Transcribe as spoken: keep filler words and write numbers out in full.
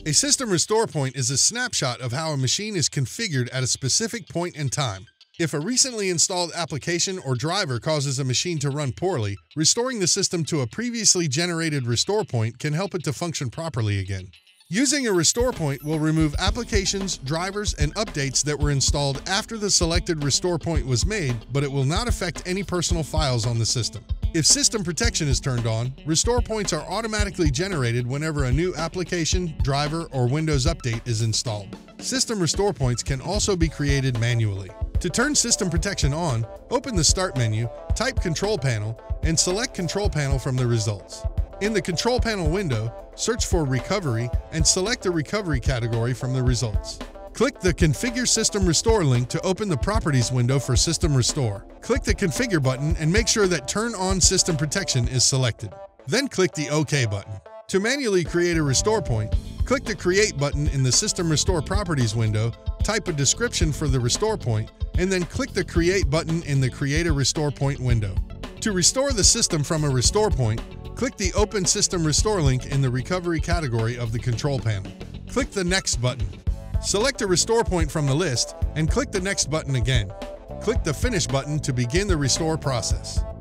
A system restore point is a snapshot of how a machine is configured at a specific point in time. If a recently installed application or driver causes a machine to run poorly, restoring the system to a previously generated restore point can help it to function properly again. Using a restore point will remove applications, drivers, and updates that were installed after the selected restore point was made, but it will not affect any personal files on the system. If system protection is turned on, restore points are automatically generated whenever a new application, driver, or Windows update is installed. System restore points can also be created manually. To turn system protection on, open the Start menu, type Control Panel, and select Control Panel from the results. In the Control Panel window, search for Recovery and select the Recovery category from the results. Click the Configure System Restore link to open the Properties window for System Restore. Click the Configure button and make sure that Turn on System Protection is selected. Then click the OK button. To manually create a restore point, click the Create button in the System Restore Properties window, type a description for the restore point, and then click the Create button in the Create a Restore Point window. To restore the system from a restore point, click the Open System Restore link in the Recovery category of the control panel. Click the Next button. Select a restore point from the list and click the Next button again. Click the Finish button to begin the restore process.